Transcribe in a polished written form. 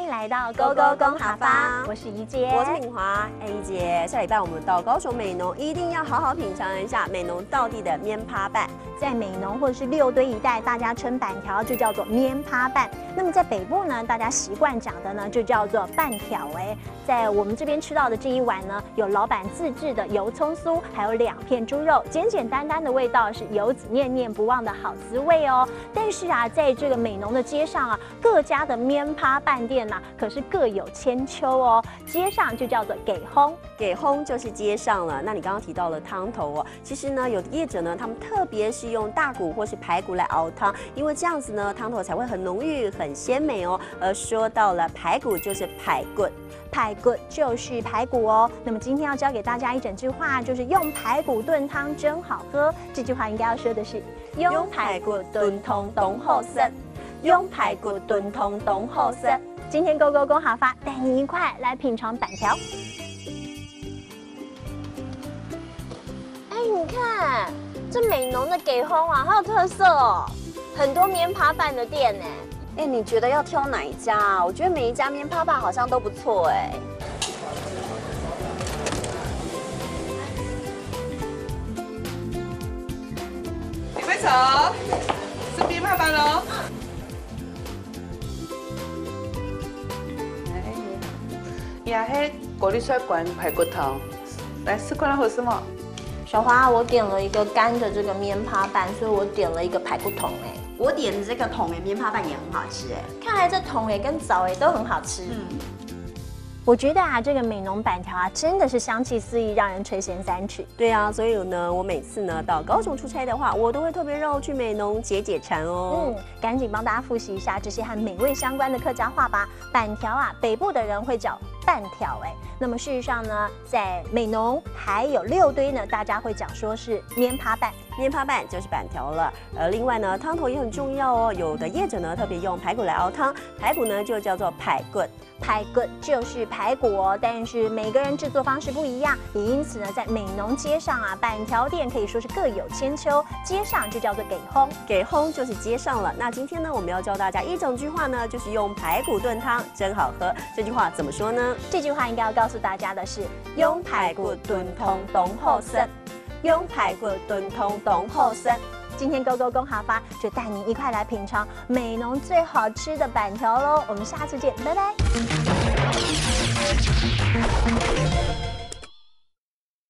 迎来到 Go Go 工好坊，我是怡姐， 我是敏华。怡姐，下礼拜我们到高雄美浓，一定要好好品尝一下美浓道地的面趴饭。 在美浓或者是六堆一带，大家称板条就叫做面趴饭。那么在北部呢，大家习惯讲的呢就叫做半条。在我们这边吃到的这一碗呢，有老板自制的油葱酥，还有2片猪肉，简简单单的味道是游子念念不忘的好滋味哦。但是啊，在这个美浓的街上啊，各家的面趴饭店呢，可是各有千秋哦。街上就叫做给烘， 给烘就是街上了。那你刚刚提到了汤头哦，其实呢，有的业者呢，他们特别是用大骨或是排骨来熬汤，因为这样子呢，汤头才会很浓郁、很鲜美哦。而说到了排骨，就是排骨。 排骨就是排骨哦。那么今天要教给大家一整句话，就是用排骨炖汤真好喝。这句话应该要说的是： 用排骨炖汤东好食，用排骨炖汤东好食。 今天 Go Go 工好坊带你一块来品尝板条。你看这美浓的给烘啊，好有特色哦，很多面趴饭的店呢。 你觉得要挑哪一家啊？我觉得每一家面趴饭好像都不错你快走，是面趴饭喽。呀嘿，锅里涮罐排骨汤，来4块好什么？ 小花，我点了一个干的这个面趴饭，所以我点了一个排骨桶我点的这个桶面趴饭也很好吃看来这桶跟枣都很好吃。我觉得啊，这个美浓板条啊，真的是香气四溢，让人垂涎3尺。 对啊，所以呢，我每次呢到高雄出差的话，我都会特别绕去美浓解解馋哦。 赶紧帮大家复习一下这些和美味相关的客家话吧。板条啊，北部的人会叫半条那么事实上呢，在美浓还有六堆呢，大家会讲说是面趴饭。 面趴饭就是板条了。另外呢，汤头也很重要哦。有的业者呢特别用排骨来熬汤，排骨呢就叫做排骨。 排骨就是排骨哦，但是每个人制作方式不一样，也因此呢，在美浓街上啊，板条店可以说是各有千秋。街上就叫做给烘， 给烘就是街上了。那今天呢，我们要教大家一整句话呢，就是用排骨炖汤真好喝。这句话怎么说呢？ 这句话应该要告诉大家的是： 用排骨炖汤东好食，用排骨炖汤东好食。 今天 Go Go 工好坊就带您一块来品尝美浓最好吃的板条喽！我们下次见，拜拜。